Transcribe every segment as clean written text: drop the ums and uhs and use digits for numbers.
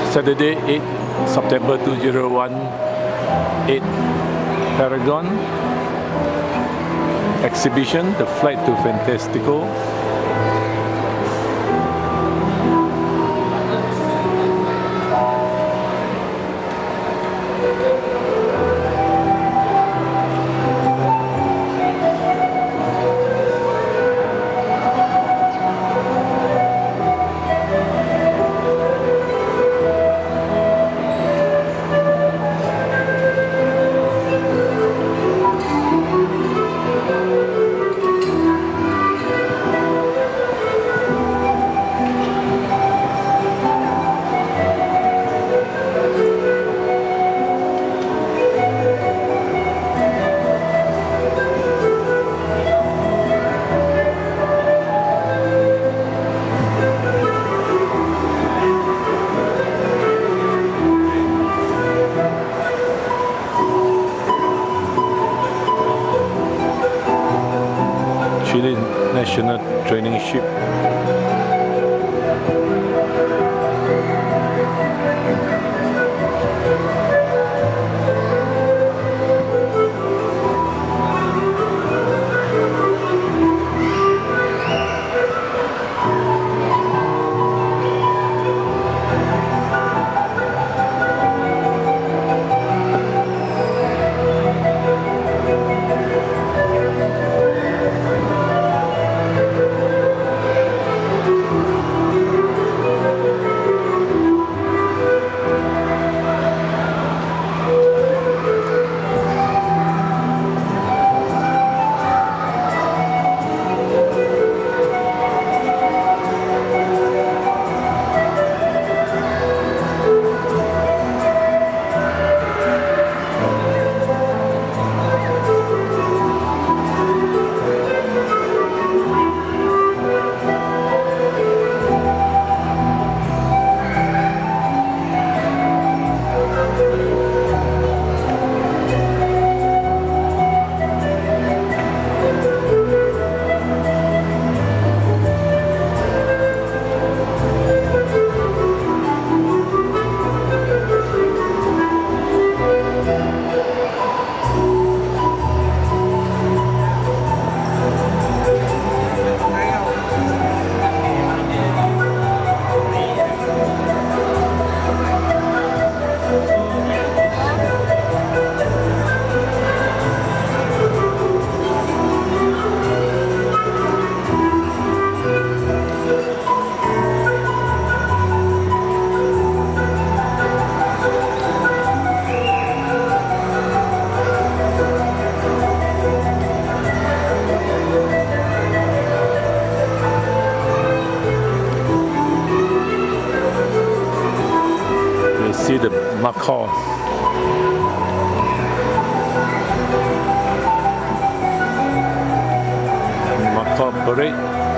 Saturday, 8 September 2001, 8 Paragon exhibition, the flight to Fantastico. Chile National Training Ship. See the macaws. Macaw parade.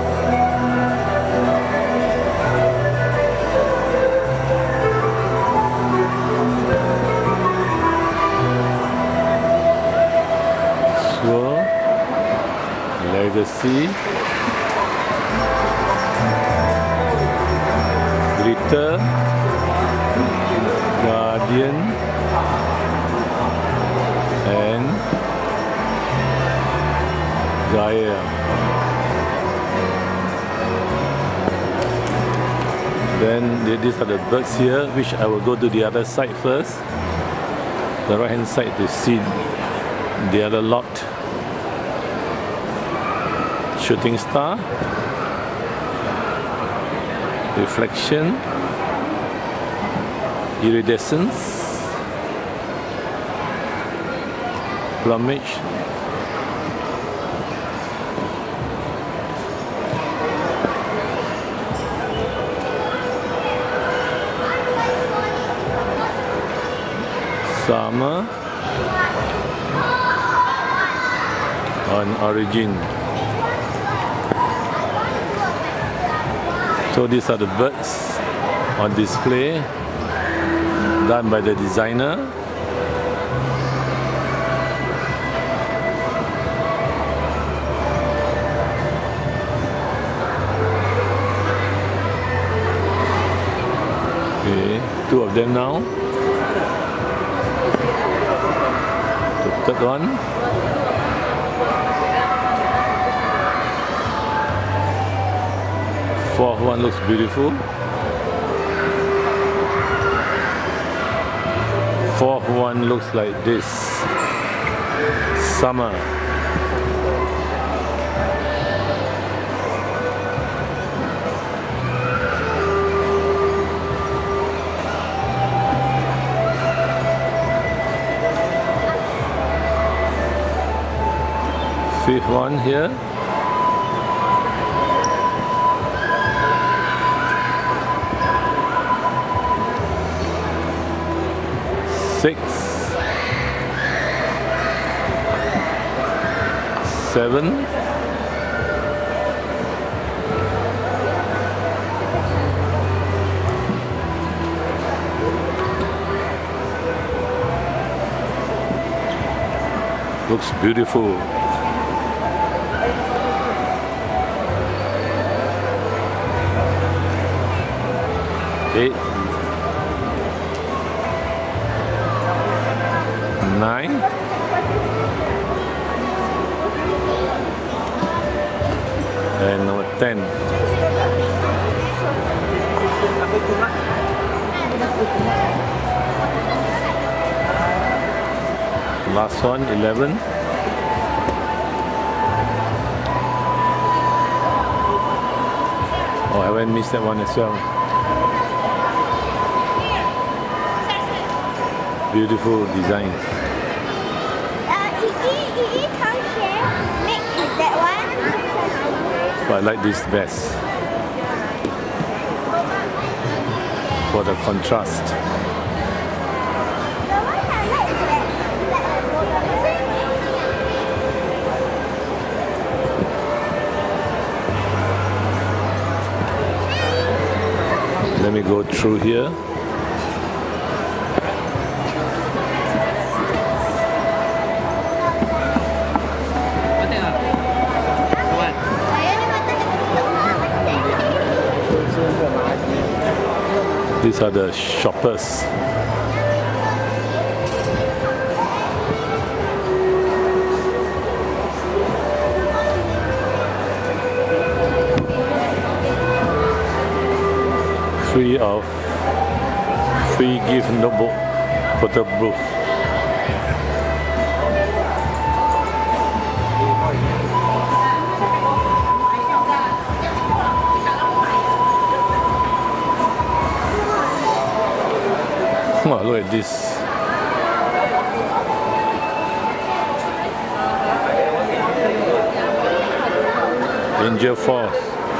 Swirl, legacy, glitter, Guardian, and Gaia. Then these are the birds here, which I will go to the other side first. The right hand side to see the other lot. Shooting star, reflection, iridescence, plumage, summer, on origin. So these are the birds on display, done by the designer. Okay, 2 of them now. The third one. Fourth one looks beautiful. Fourth one looks like this. Summer. Fifth one here. Six, 7, 8 looks beautiful. 9, and number 10. Last one, 11. Oh, I haven't missed that one as well. Beautiful design. But I like this best for the contrast. Let me go through here. These are the shoppers. Free gift notebook photo booth. Wow, look at this. Angel Falls.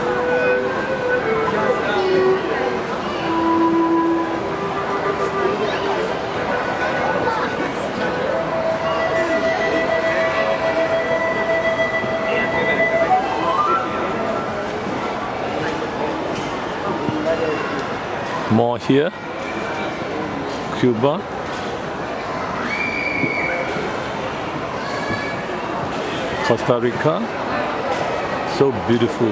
More here. Cuba. Costa Rica. So beautiful.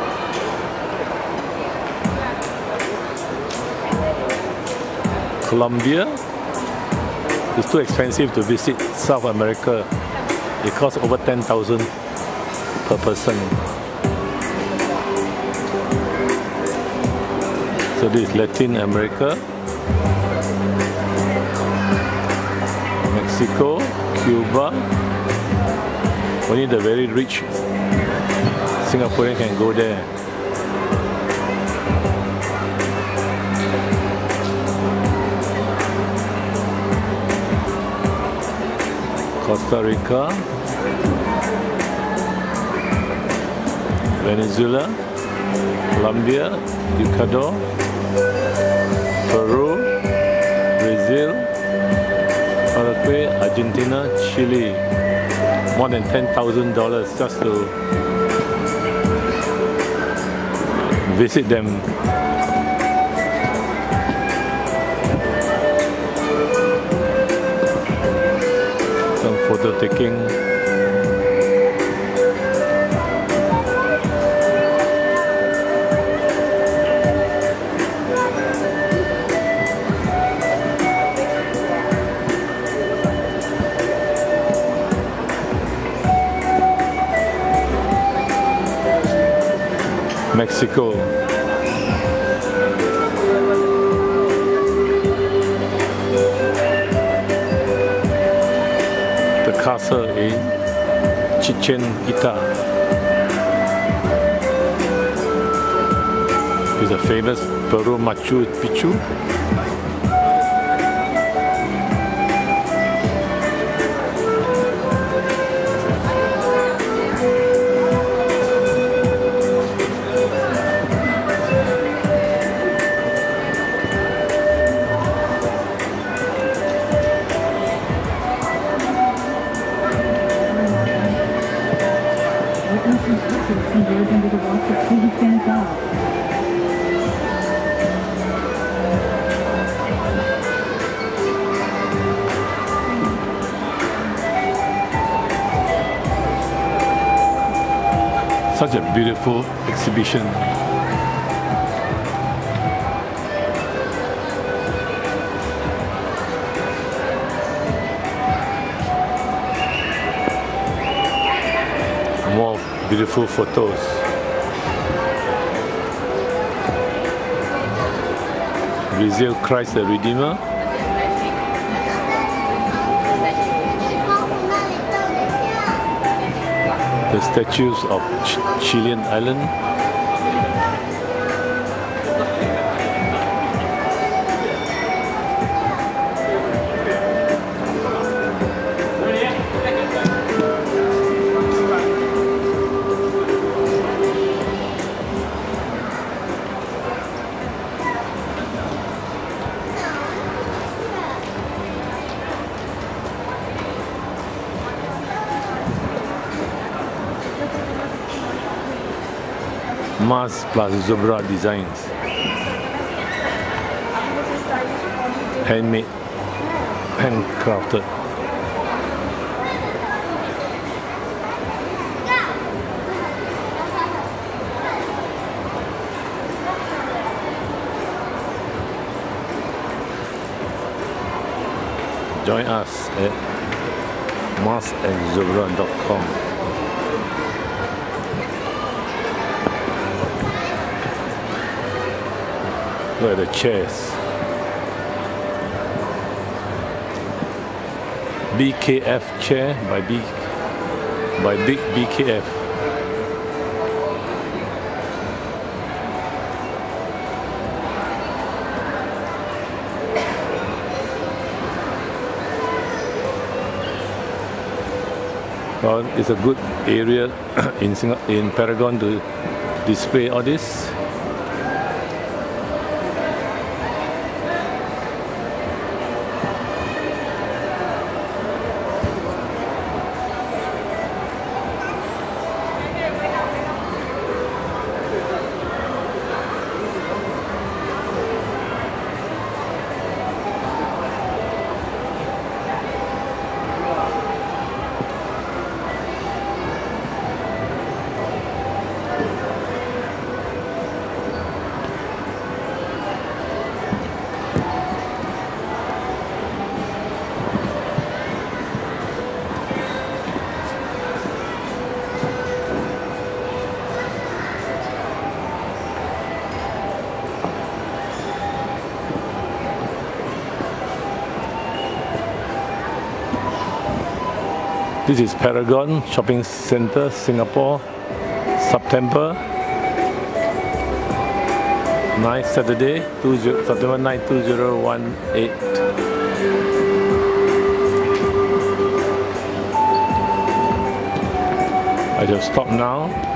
Colombia. It's too expensive to visit South America. It costs over 10,000 per person. So this is Latin America. Mexico, Cuba. Only the very rich Singaporean can go there. Costa Rica, Venezuela, Colombia, Ecuador, Peru, Brazil, Paraguay, Argentina, Chile. More than $10,000 just to visit them. Some photo taking. Mexico. The castle in Chichen Itza is a famous Peru Machu Picchu. Under the walk of he stands off. Such a beautiful exhibition. More beautiful photos. Brazil Christ the Redeemer. The statues of Chilean island. Mask plus zebra designs. Handmade, handcrafted. Join us at maskandzebra.com. Look at the chairs. BKF chair by Big BKF. Well, it's a good area in Paragon to display all this. This is Paragon Shopping Center, Singapore, September 9th, Saturday, September 9, 2018. I just stop now.